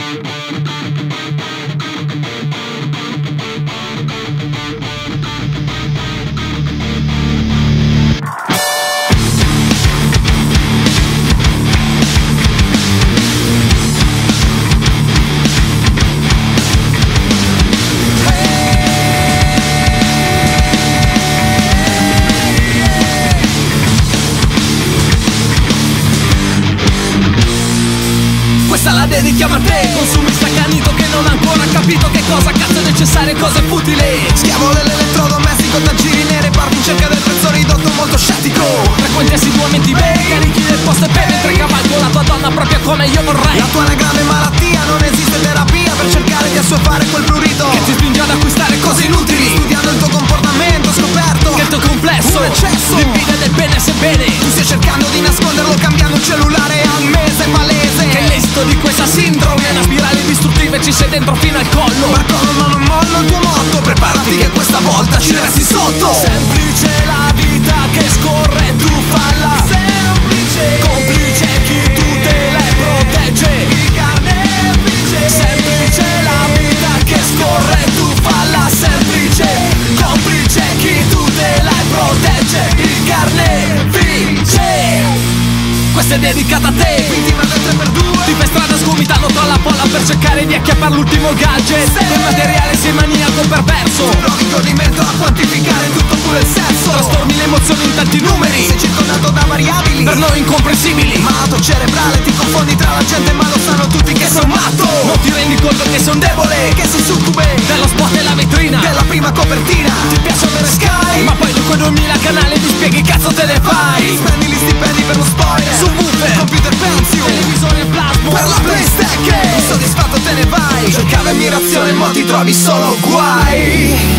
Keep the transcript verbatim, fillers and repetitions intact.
Questa la dedichiamo a te, consumista accanito che non ha ancora capito che cosa cazzo è necessario e cosa è futile. Schiavo dell'elettrodomestico, da giri nere, parti in cerca del prezzo ridotto, molto scettico. Frequenti assiduamente eBay, carichi del post e pay, mentre cavalco la tua donna proprio come io vorrei. La tua è una grave malattia, non esiste terapia per cercare di assuefare quel prurito che ti spinge ad acquistare cose inutili. Studiando il tuo comportamento ho scoperto che il tuo complesso un eccesso di invidia del bene sebbene tu stai cercando di nasconderlo cambiando il cellulare al mese, palese che l'esito di questa sindrome è una spirale distruttiva e ci sei dentro fino al collo. Ma collo ma non mollo il tuo motto, preparati che questa volta ci resti sotto. Semplice la vita che scorre, tu falla. Semplice, complice chi tutela e protegge. il carnefice. Semplice la vita che scorre, tu falla. Semplice, complice chi tutela e protegge. Il carnefice. Questa è dedicata a te, Vittima del tre per due. ti fai strada sgomitando tra la polla per cercare di acchiappare l'ultimo gadget. Quel materiale sei maniaco perverso, Provi godimento a quantificare tutto pure il sesso. trasformi le emozioni in tanti numeri, Sei circondato da variabili per noi incomprensibili. malato cerebrale, ti confondi tra la gente ma lo sanno tutti che sono matto. Non ti rendi conto che sei un debole, Che sei succube dello spot e la vetrina. della prima copertina. Ti piace avere Sky, ma poi con duemila canali ti spieghi cazzo te ne fai. Spendi gli stipendi per lo spoiler, Su woofer, computer Pentium, televisore e plasma, per la PlayStation. Insoddisfatto te ne vai, cercavi ammirazione ma ti trovi solo guai.